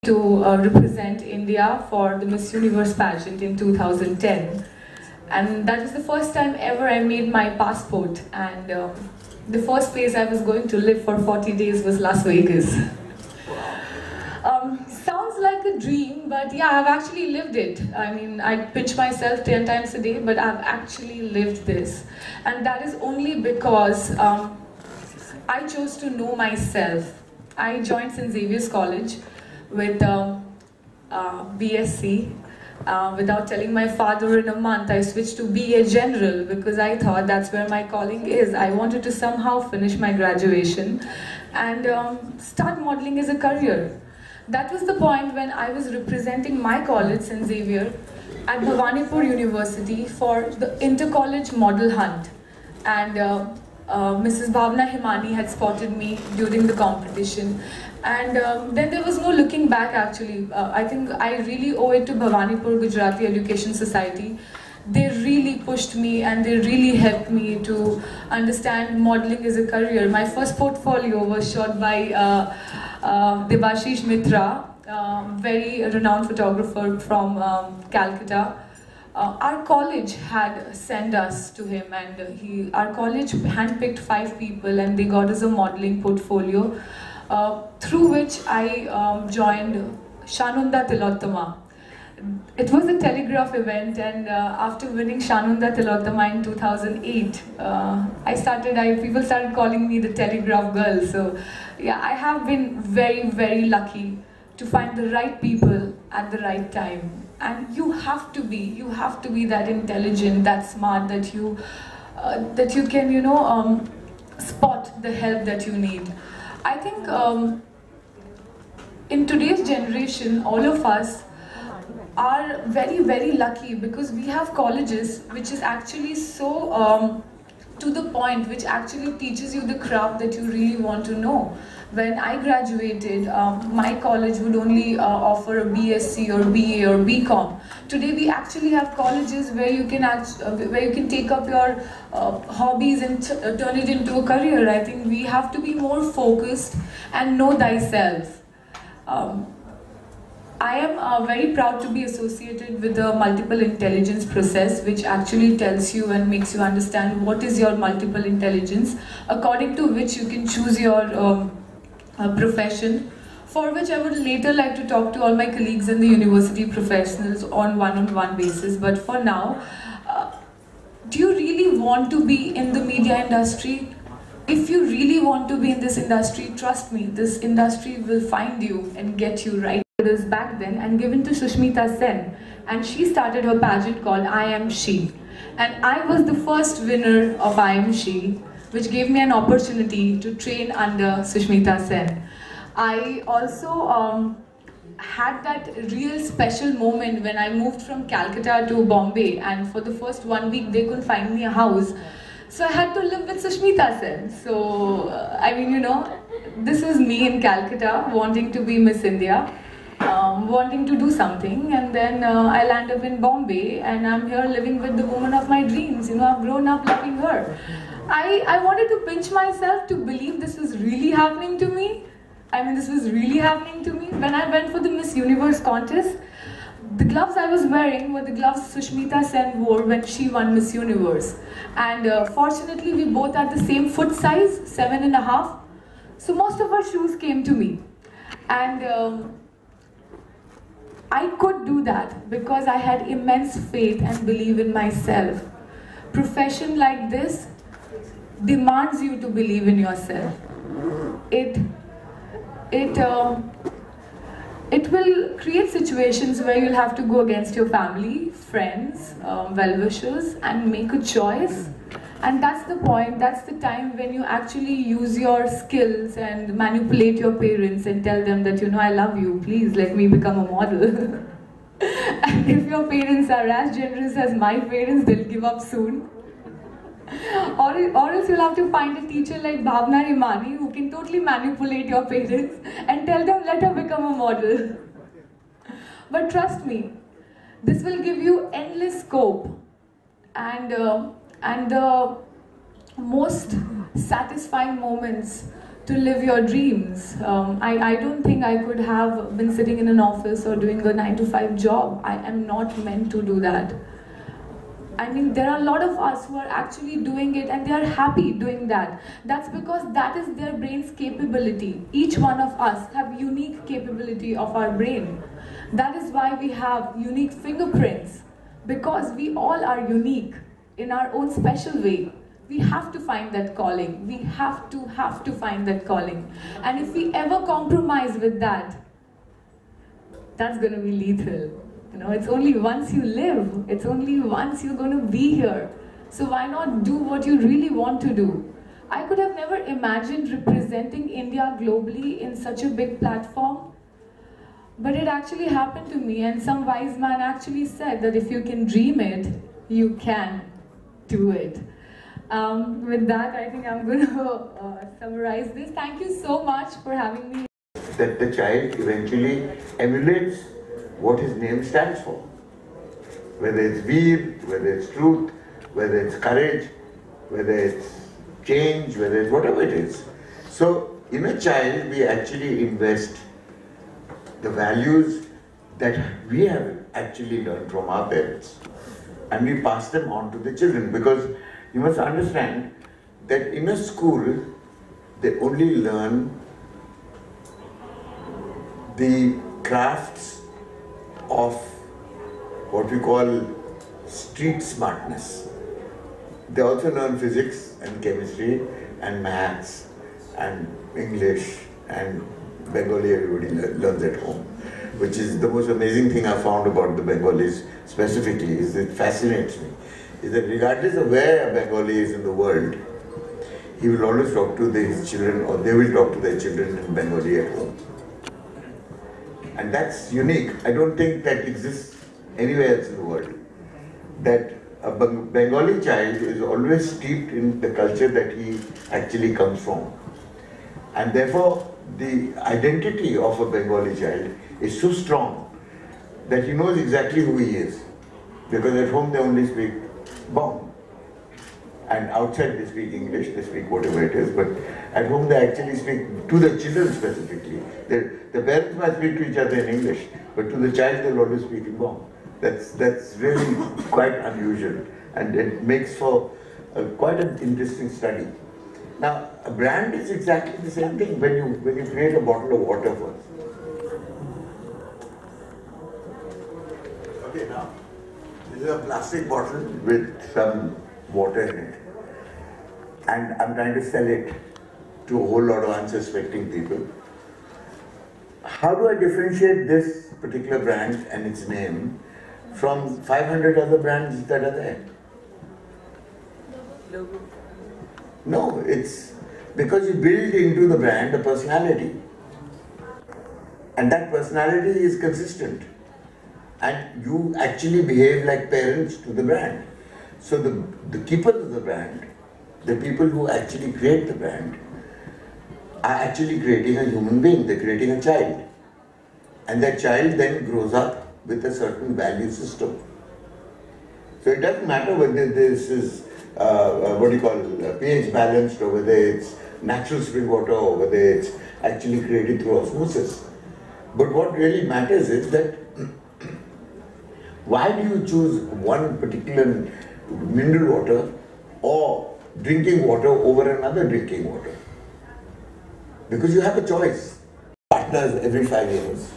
to represent India for the Miss Universe pageant in 2010. And that was the first time ever I made my passport. And the first place I was going to live for 40 days was Las Vegas. Sounds like a dream, but yeah, I've actually lived it. I mean, I pinch myself 10 times a day, but I've actually lived this. And that is only because I chose to know myself. I joined St. Xavier's College with BSc. Without telling my father in a month, I switched to BA General because I thought that's where my calling is. I wanted to somehow finish my graduation and start modeling as a career. That was the point when I was representing my college, St. Xavier, at Bhawanipur University for the Inter-College Model Hunt. And Mrs. Bhavna Himani had spotted me during the competition. And then there was no looking back actually. I think I really owe it to Bhawanipur Gujarati Education Society. They really pushed me and they really helped me to understand modeling as a career. My first portfolio was shot by Debashish Mitra, very renowned photographer from Calcutta. Our college had sent us to him, and our college handpicked 5 people and they got us a modeling portfolio, through which I joined Shanunda Tilottama. It was a telegraph event, and after winning Shanunda Tilottama in 2008, people started calling me the telegraph girl. So yeah, I have been very, very lucky to find the right people at the right time. And you have to be that intelligent, that smart, that you can, spot the help that you need. I think in today's generation, all of us are very, very lucky because we have colleges which is actually so to the point, which actually teaches you the craft that you really want to know. When I graduated, my college would only offer a BSc or BA or BCom. Today we actually have colleges where you can take up your hobbies and turn it into a career. I think we have to be more focused and know thyself. I am very proud to be associated with the multiple intelligence process, which actually tells you and makes you understand what is your multiple intelligence, according to which you can choose your profession, for which I would later like to talk to all my colleagues and the university professionals on one-on-one basis. But for now, do you really want to be in the media industry? If you really want to be in this industry, trust me, this industry will find you and get you right. It was back then and given to Sushmita Sen, and she started her pageant called I Am She. And I was the first winner of I Am She, which gave me an opportunity to train under Sushmita Sen. I also had that real special moment when I moved from Calcutta to Bombay, and for the first 1 week they couldn't find me a house. So I had to live with Sushmita Sen. So, I mean, this is me in Calcutta wanting to be Miss India, wanting to do something, and then I land up in Bombay and I'm here living with the woman of my dreams. I've grown up loving her. I wanted to pinch myself to believe this was really happening to me. I mean, this was really happening to me. When I went for the Miss Universe contest, the gloves I was wearing were the gloves Sushmita Sen wore when she won Miss Universe. And fortunately, we both had the same foot size, 7.5. So most of our shoes came to me. And I could do that because I had immense faith and belief in myself. Profession like this demands you to believe in yourself. It will create situations where you'll have to go against your family, friends, well-wishers, and make a choice. And that's the point, that's the time when you actually use your skills and manipulate your parents and tell them that, I love you, please let me become a model. And if your parents are as generous as my parents, they'll give up soon. Or else you'll have to find a teacher like Bhavna Himani who can totally manipulate your parents and tell them, let her become a model. But trust me, this will give you endless scope and the most satisfying moments to live your dreams. I don't think I could have been sitting in an office or doing a 9 to 5 job. I am not meant to do that. I mean, there are a lot of us who are actually doing it and they are happy doing that. That's because that is their brain's capability. Each one of us have unique capability of our brain. That is why we have unique fingerprints, because we all are unique in our own special way. We have to find that calling. We have to find that calling. And if we ever compromise with that, that's going to be lethal. You know, it's only once you live, it's only once you're going to be here. So why not do what you really want to do? I could have never imagined representing India globally in such a big platform, but it actually happened to me, and some wise man actually said that if you can dream it, you can do it. With that, I think I'm going to summarize this. Thank you so much for having me. That the child eventually emulates what his name stands for. Whether it's Veer, whether it's truth, whether it's courage, whether it's change, whether it's whatever it is. So in a child, we actually invest the values that we have actually learned from our parents, and we pass them on to the children, because you must understand that in a school, they only learn the crafts of what we call street smartness. They also learn physics and chemistry and maths and English and Bengali. Everybody learns at home, which is the most amazing thing I found about the Bengalis specifically. Is it fascinates me, is that regardless of where a Bengali is in the world, he will always talk to his children, or they will talk to their children in Bengali at home. And that's unique. I don't think that exists anywhere else in the world. That a Bengali child is always steeped in the culture that he actually comes from. And therefore, the identity of a Bengali child is so strong that he knows exactly who he is. Because at home they only speak Bong. And outside they speak English, they speak whatever it is, but at home they actually speak to the children specifically. The parents might speak to each other in English, but to the child they'll always speak in Bong. That's really quite unusual, and it makes for quite an interesting study. Now, a brand is exactly the same thing when you create a bottle of water first. Okay, now, this is a plastic bottle with some water in it, and I'm trying to sell it to a whole lot of unsuspecting people. How do I differentiate this particular brand and its name from 500 other brands that are there? Logo. No, it's because you build into the brand a personality, and that personality is consistent, and you actually behave like parents to the brand. So the keepers of the brand, the people who actually create the brand, are actually creating a human being. They're creating a child, and that child then grows up with a certain value system. So it doesn't matter whether this is pH balanced, or whether it's natural spring water, or whether it's actually created through osmosis. But what really matters is that why do you choose one particular mineral water or drinking water over another drinking water? Because you have a choice. Partners every 5 years.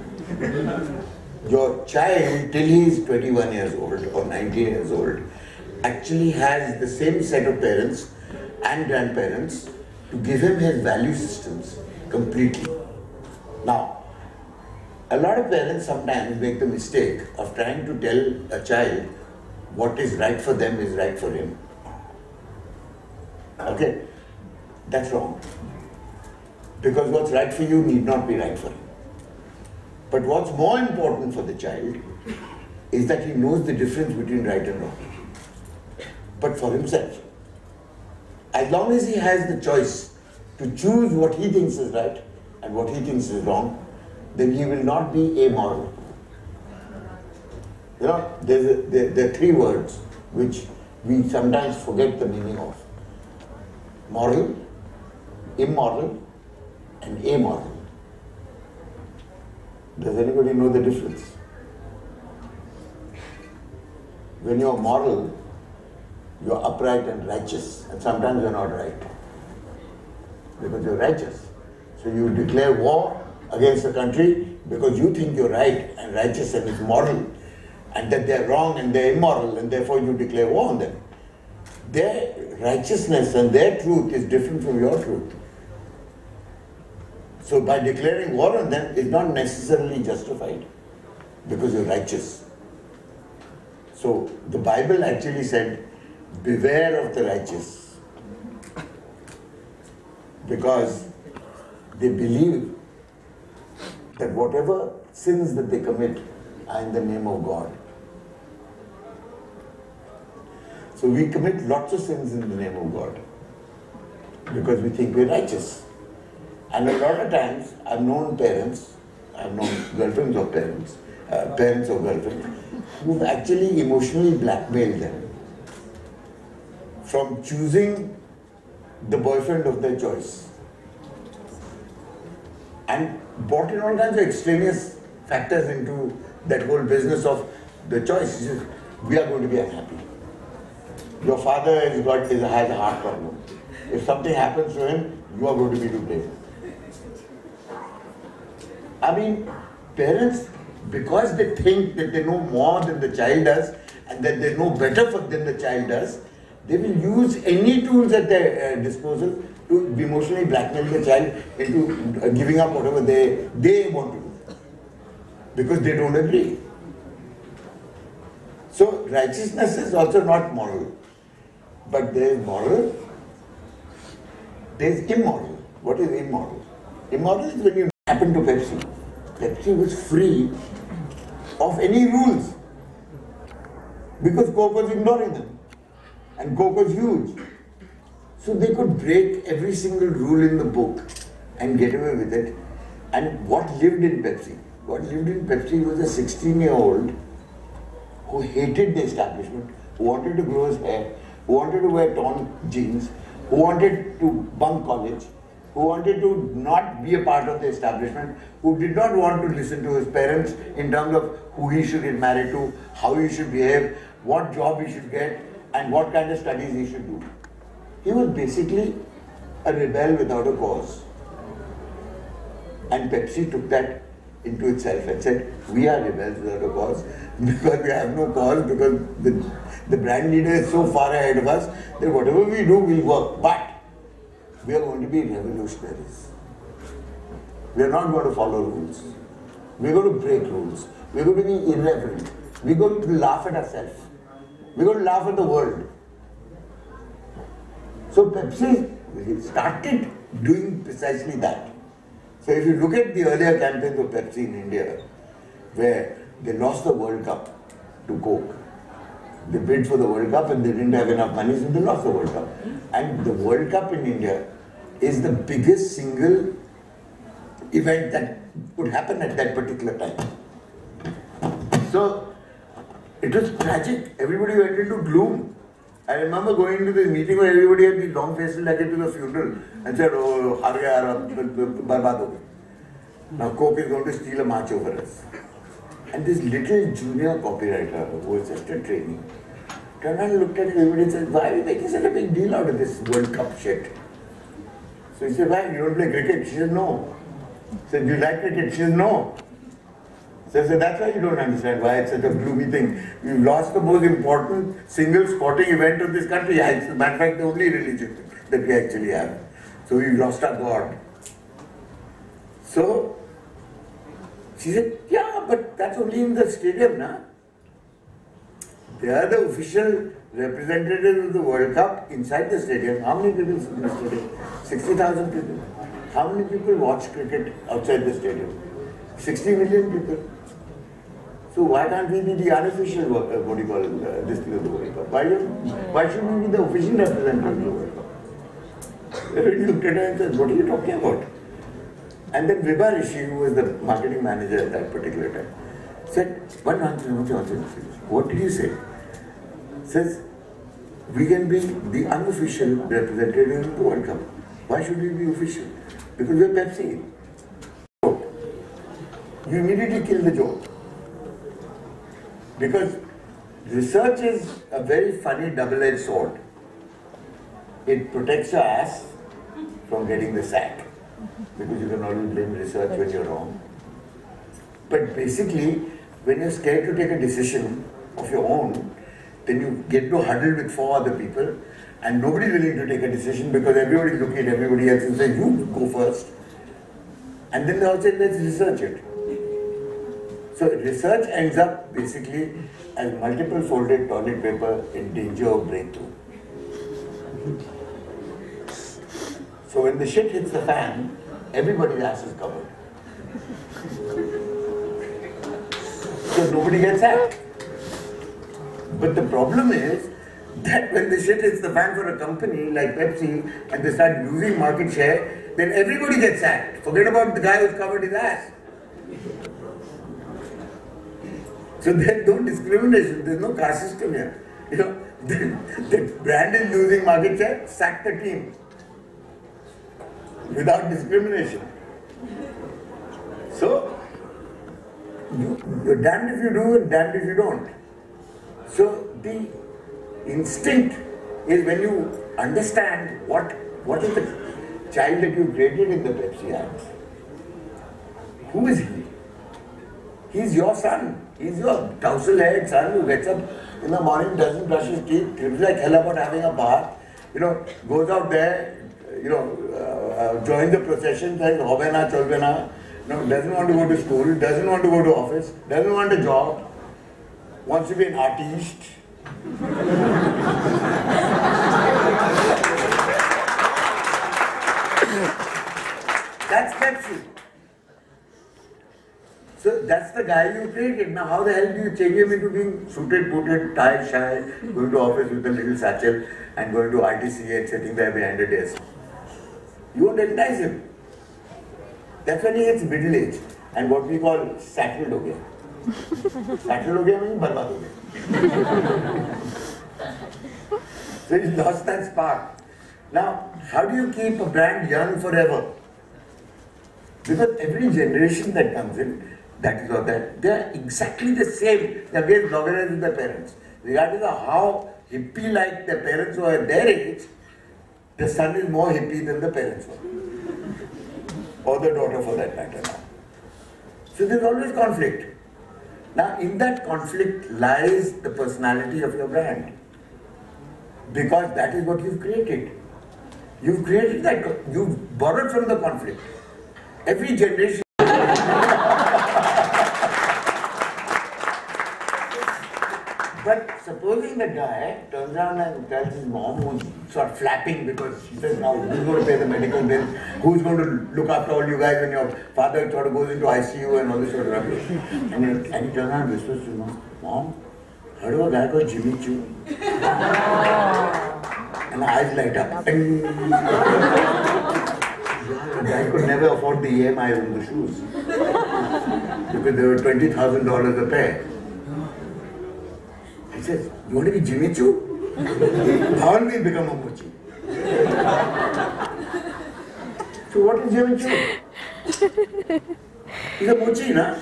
Your child, till he is 21 years old or 19 years old, actually has the same set of parents and grandparents to give him his value systems completely. Now, a lot of parents sometimes make the mistake of trying to tell a child what is right for them is right for him. Okay? That's wrong. Because what's right for you need not be right for him. But what's more important for the child is that he knows the difference between right and wrong. But for himself. As long as he has the choice to choose what he thinks is right and what he thinks is wrong, then he will not be amoral. You know, there are three words which we sometimes forget the meaning of. Moral, immoral and amoral. Does anybody know the difference? When you're moral, you're upright and righteous, and sometimes you're not right because you're righteous. So you declare war against the country because you think you're right and righteous and it's moral, and that they're wrong and they're immoral, and therefore you declare war on them. Their righteousness and their truth is different from your truth. So by declaring war on them is not necessarily justified because you're righteous. So the Bible actually said, beware of the righteous, because they believe that whatever sins that they commit are in the name of God. So we commit lots of sins in the name of God because we think we're righteous. And a lot of times I've known parents, I've known girlfriends of parents, parents of girlfriends, who've actually emotionally blackmailed them from choosing the boyfriend of their choice, and brought in all kinds of extraneous factors into that whole business of the choice. We are going to be unhappy. Your father has a heart problem. If something happens to him, you are going to be to blame. I mean, parents, because they think that they know more than the child does and that they know better than the child does, they will use any tools at their disposal to emotionally blackmail the child into giving up whatever they want to do because they don't agree. So righteousness is also not moral, but there is moral, there is immoral. What is immoral? Immoral is when you happen to Pepsi. Pepsi was free of any rules because Coke was ignoring them, and Coke was huge. So they could break every single rule in the book and get away with it. And what lived in Pepsi? What lived in Pepsi was a 16-year-old who hated the establishment, who wanted to grow his hair, who wanted to wear torn jeans, who wanted to bunk college, who wanted to not be a part of the establishment, who did not want to listen to his parents in terms of who he should get married to, how he should behave, what job he should get, and what kind of studies he should do. He was basically a rebel without a cause. And Pepsi took that into itself and said, we are rebels without a cause because we have no cause, because the brand leader is so far ahead of us that whatever we do will work. But we are going to be revolutionaries. We are not going to follow rules. We are going to break rules. We are going to be irreverent. We are going to laugh at ourselves. We are going to laugh at the world. So Pepsi started doing precisely that. So if you look at the earlier campaigns of Pepsi in India, where they lost the World Cup to Coke. They bid for the World Cup and they didn't have enough money, so they lost the World Cup. And the World Cup in India is the biggest single event that could happen at that particular time. So it was tragic. Everybody went into gloom. I remember going to this meeting where everybody had these long faces like it was a funeral and said, oh, barbaad ho gaye. Now Coke is going to steal a march over us. And this little junior copywriter who was just a trainee turned and looked at everybody and said, why are we making such a big deal out of this World Cup shit? So he said, why? You don't play cricket? She said, no. He said, do you like cricket? She said, no. So I said, that's why you don't understand why it's such a gloomy thing. You lost the most important single sporting event of this country. It's, as a matter of fact, the only religion that we actually have. So we lost our God. So she said, yeah, but that's only in the stadium, na? They are the official representatives of the World Cup inside the stadium. How many people in the stadium? 60,000 people. How many people watch cricket outside the stadium? 60 million people. So why can't we be the unofficial, what do you call it, this thing of the World Cup? Why should we be the official representative of the World Cup? Everybody looked at her and said, what are you talking about? And then Vibha Rishi, who was the marketing manager at that particular time, said, what did you say? Says, we can be the unofficial representative of the World Cup. Why should we be official? Because we're Pepsi. You immediately kill the joke. Because research is a very funny double-edged sword. It protects your ass from getting the sack. Because you can always blame research when you're wrong. But basically, when you're scared to take a decision of your own, then you get to huddle with 4 other people and nobody's willing to take a decision because everybody's looking at everybody else and saying, you go first. And then they all say, let's research it. So research ends up basically as multiple folded toilet paper in danger of breakthrough. So when the shit hits the fan, everybody's ass is covered. So nobody gets sacked. But the problem is that when the shit hits the fan for a company like Pepsi and they start losing market share, then everybody gets sacked. Forget about the guy who's covered his ass. So there's no discrimination, there's no caste system here. You know, the brand is losing market share, sack the team. Without discrimination. So, you're damned if you do and damned if you don't. So the instinct is when you understand what is the child that you created in the Pepsi ads. Who is he? He's your son. He's your tousle-haired son who gets up in the morning, doesn't brush his teeth, trips like hell about having a bath, goes out there, joins the procession, says, hobe na, cholbe na, doesn't want to go to school, doesn't want to go to office, doesn't want a job, wants to be an artist. That's Pepsi. So that's the guy you created. Now how the hell do you change him into being suited, booted, tied, shy, going to office with a little satchel and going to RTC and sitting there behind a desk? You won't entice him. That's when he gets middle age and what we call settled ho gaya. Settled ho gaya means barbaad ho gaya. So he lost that spark. Now, how do you keep a brand young forever? Because every generation that comes in, that is or that, they are exactly the same. They are very organized with their parents. Regardless of how hippie-like their parents were at their age, the son is more hippie than the parents were. Or the daughter for that matter now. So there is always conflict. Now in that conflict lies the personality of your brand. Because that is what you've created. You've created that, you've borrowed from the conflict. Every generation. But supposing the guy turns around and tells his mom, who's sort of flapping because she says, now who's going to pay the medical bill? Who's going to look after all you guys when your father sort of goes into ICU and all this sort of rubbish? And he turns around and whispers to mom, Mom, heard of a guy called Jimmy Choo? And her eyes light up. The guy could never afford the EMI on the shoes because they were $20,000 a pair. He says, you want to be Jimmy Choo? How will we become a mochi? So what is Jimmy Choo? He's a mochi, na?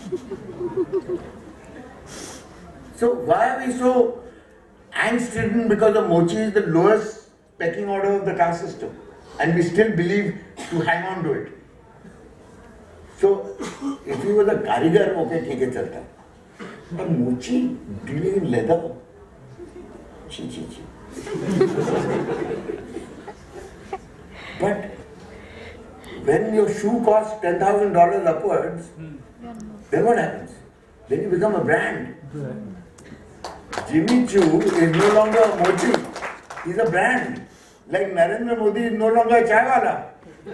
So why are we so angst-ridden because the mochi is the lowest pecking order of the caste system? And we still believe to hang on to it. So, if he was a karigar, okay, theek hai, chalta. But mochi dealing in leather, chi. But when your shoe costs $10,000 upwards, then what happens? Then you become a brand. Jimmy Choo is no longer a mochi, he's a brand. Like Narendra Modi is no longer a chai wala.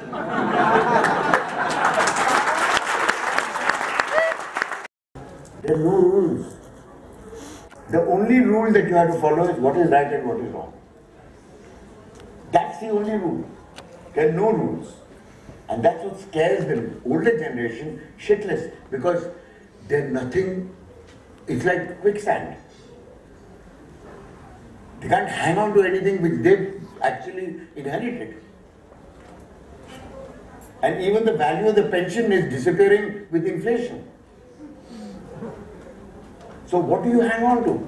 There are no rules. The only rule that you have to follow is what is right and what is wrong. That's the only rule. There are no rules. And that's what scares the older generation shitless because there's nothing, it's like quicksand. They can't hang on to anything which they've actually inherited. And even the value of the pension is disappearing with inflation. So what do you hang on to?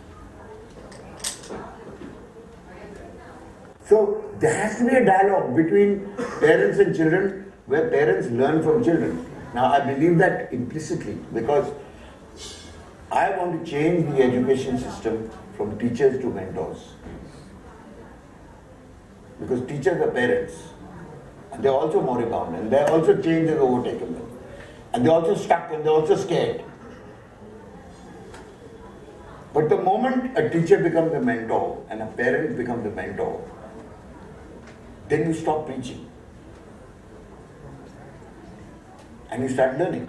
So there has to be a dialogue between parents and children where parents learn from children. Now I believe that implicitly because I want to change the education system from teachers to mentors. Because teachers are parents. And they're also moribund and they're also change has overtaken them. And they're also stuck and they're also scared. But the moment a teacher becomes a mentor and a parent becomes a mentor, then you stop preaching. And you start learning.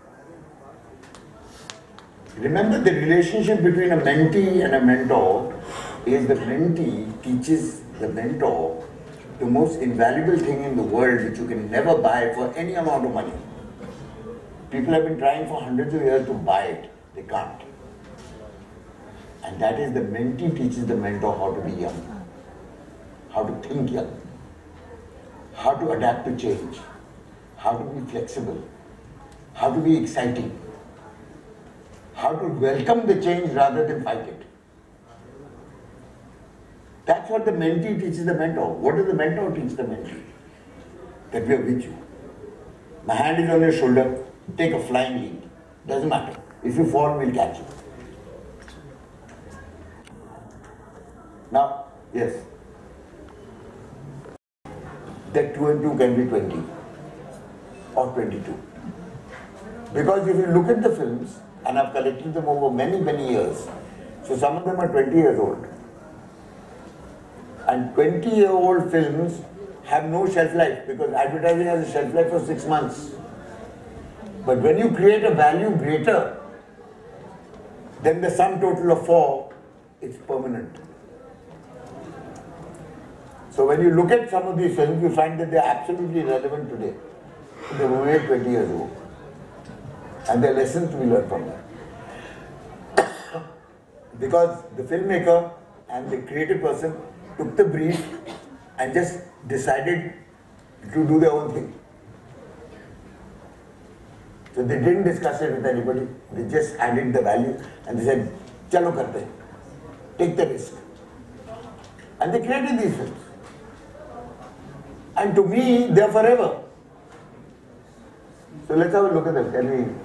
Remember, the relationship between a mentee and a mentor is the mentee teaches the mentor the most invaluable thing in the world which you can never buy for any amount of money. People have been trying for hundreds of years to buy it. They can't. And that is the mentee teaches the mentor how to be young, how to think young, how to adapt to change, how to be flexible, how to be exciting, how to welcome the change rather than fight it. That's what the mentee teaches the mentor. What does the mentor teach the mentee? That we are with you. My hand is on your shoulder, take a flying leap. Doesn't matter. If you fall, we'll catch you. Now, yes. That 2 and 2 can be 20 or 22. Because if you look at the films, and I've collected them over many, many years, so some of them are 20 years old. And 20-year-old films have no shelf life because advertising has a shelf life for 6 months. But when you create a value greater than the sum total of 4, it's permanent. So when you look at some of these films, you find that they're absolutely relevant today. They were made 20 years ago. And there are lessons to be learned from them. Because the filmmaker and the creative person took the brief and just decided to do their own thing. So they didn't discuss it with anybody. They just added the value and they said, "Chalo karte hain. Take the risk." And they created these films. And to me, they're forever. So let's have a look at them. Can we